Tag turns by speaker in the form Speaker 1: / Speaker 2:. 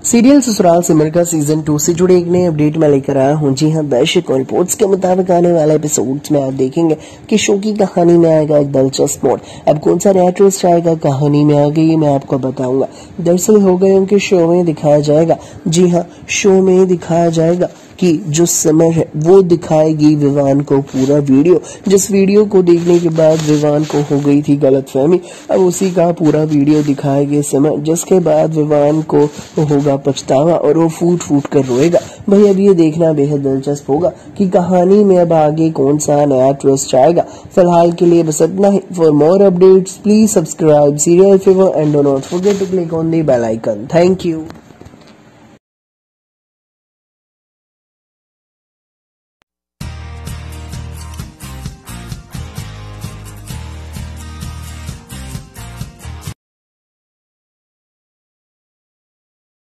Speaker 1: Serial Sasural Simar का season 2 से जुड़े एक नए अपडेट में लेकर आया हूँ। जी हाँ, दर्शकों रिपोर्ट्स के मुताबिक आने वाले एपिसोड्स में आप देखेंगे कि शो की कहानी में आएगा एक दिलचस्प मोड़। अब कौन सा नया ट्विस्ट आएगा कहानी में आगे ये मैं आपको बताऊंगा। दरअसल हो गए उनके शो में दिखाया जाएगा, जी हाँ, शो में दिखाया जाएगा कि जो सिमर है वो दिखाएगी विवान को पूरा वीडियो, जिस वीडियो को देखने के बाद विवान को हो गई थी गलतफहमी। अब उसी का पूरा वीडियो दिखाएगी सिमर, जिसके बाद विवान को होगा पछतावा और वो फूट फूट कर रोएगा। भाई अब ये देखना बेहद दिलचस्प होगा कि कहानी में अब आगे कौन सा नया ट्विस्ट आएगा। फिलहाल के लिए बस इतना ही। For more updates please subscribe serial fever and do not forget to click on the bell icon. Thank you.